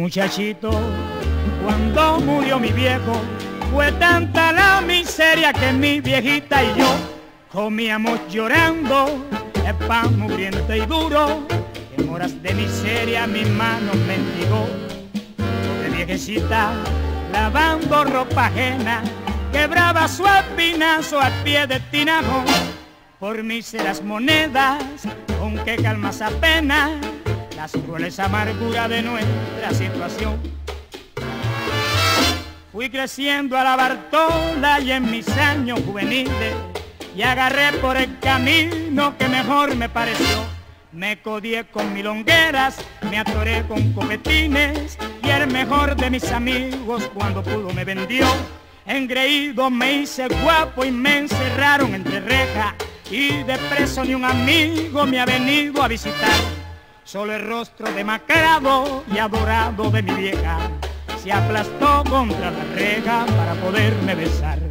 muchachito, cuando murió mi viejo, fue tanta la miseria que mi viejita y yo comíamos llorando el pan mugriento y duro. En horas de miseria mi mano mendigó. De viejecita lavando ropa ajena, quebraba su espinazo al pie de tinajo. Por míseras monedas, con que calmas apenas las crueles amarguras de nuestra situación. Fui creciendo a la Bartola y en mis años juveniles, y agarré por el camino que mejor me pareció. Me codié con milongueras, me atoré con copetines, y el mejor de mis amigos cuando pudo me vendió. Engreído me hice guapo y me encerraron entre rejas, y de preso ni un amigo me ha venido a visitar. Solo el rostro demacrado y adorado de mi vieja se aplastó contra la reja para poderme besar.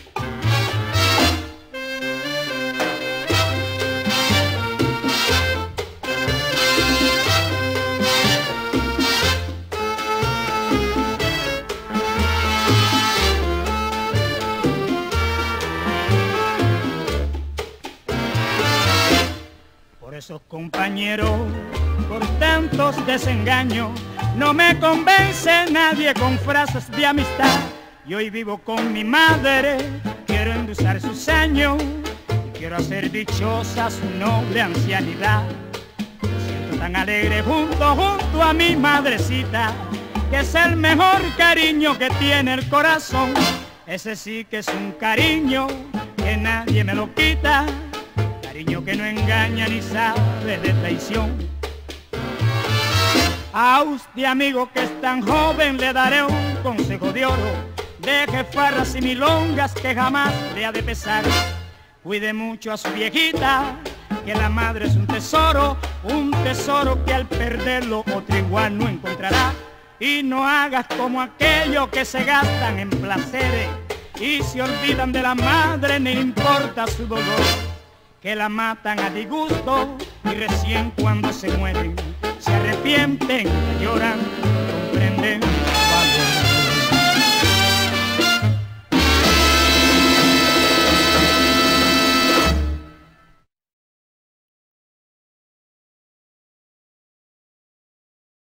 Por esos compañeros, por tantos desengaños, no me convence nadie con frases de amistad. Y hoy vivo con mi madre, quiero endulzar sus años y quiero hacer dichosa su noble ancianidad. Me siento tan alegre junto a mi madrecita, que es el mejor cariño que tiene el corazón. Ese sí que es un cariño que nadie me lo quita, cariño que no engaña ni sabe de traición. A usted, amigo, que es tan joven, le daré un consejo de oro: deje farras y milongas que jamás le ha de pesar. Cuide mucho a su viejita, que la madre es un tesoro que al perderlo otro igual no encontrará. Y no hagas como aquellos que se gastan en placeres y se olvidan de la madre, ni importa su dolor, que la matan a disgusto y recién cuando se mueren se arrepienten, lloran, comprenden.